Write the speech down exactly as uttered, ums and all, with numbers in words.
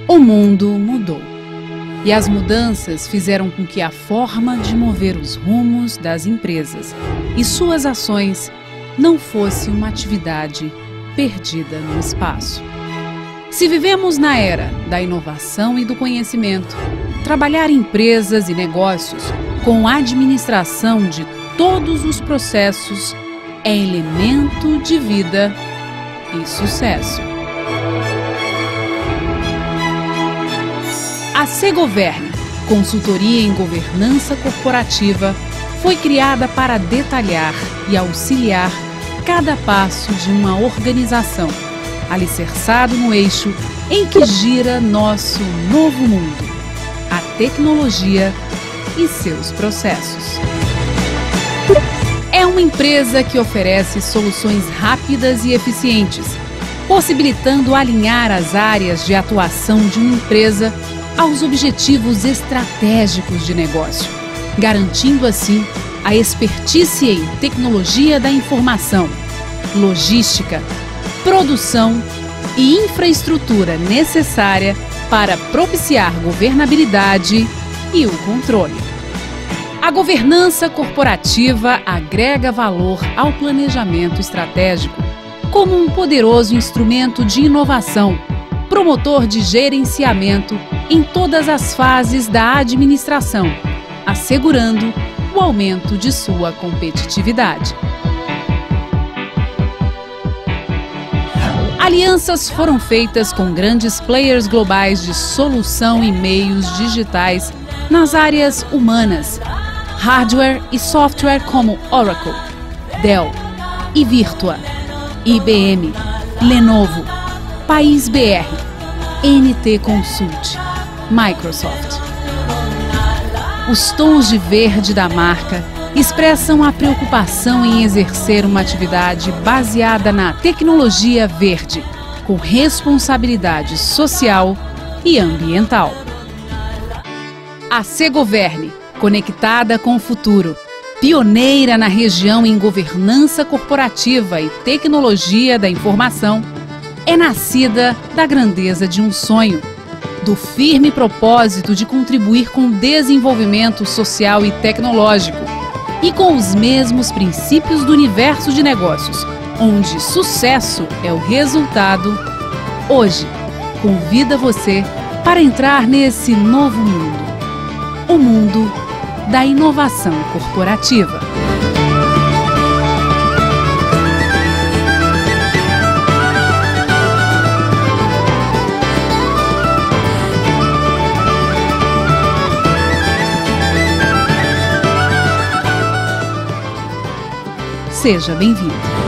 O mundo mudou. E as mudanças fizeram com que a forma de mover os rumos das empresas e suas ações não fosse uma atividade perdida no espaço. Se vivemos na era da inovação e do conhecimento, trabalhar empresas e negócios com a administração de todos os processos é elemento de vida e sucesso. A Segoverne, consultoria em governança corporativa, foi criada para detalhar e auxiliar cada passo de uma organização, alicerçado no eixo em que gira nosso novo mundo, a tecnologia e seus processos. É uma empresa que oferece soluções rápidas e eficientes, possibilitando alinhar as áreas de atuação de uma empresa aos objetivos estratégicos de negócio, garantindo assim a expertise em tecnologia da informação, logística, produção e infraestrutura necessária para propiciar governabilidade e o controle. A governança corporativa agrega valor ao planejamento estratégico como um poderoso instrumento de inovação, promotor de gerenciamento em todas as fases da administração, assegurando o aumento de sua competitividade. Alianças foram feitas com grandes players globais de solução e meios digitais nas áreas humanas, hardware e software como Oracle, Dell, Ivirtua, I B M, Lenovo, País B R, N T Consult, Microsoft. Os tons de verde da marca expressam a preocupação em exercer uma atividade baseada na tecnologia verde, com responsabilidade social e ambiental. A Segoverne, conectada com o futuro, pioneira na região em governança corporativa e tecnologia da informação, é nascida da grandeza de um sonho, do firme propósito de contribuir com o desenvolvimento social e tecnológico, e com os mesmos princípios do universo de negócios, onde sucesso é o resultado. Hoje, convida você para entrar nesse novo mundo, o mundo da inovação corporativa. Seja bem-vindo.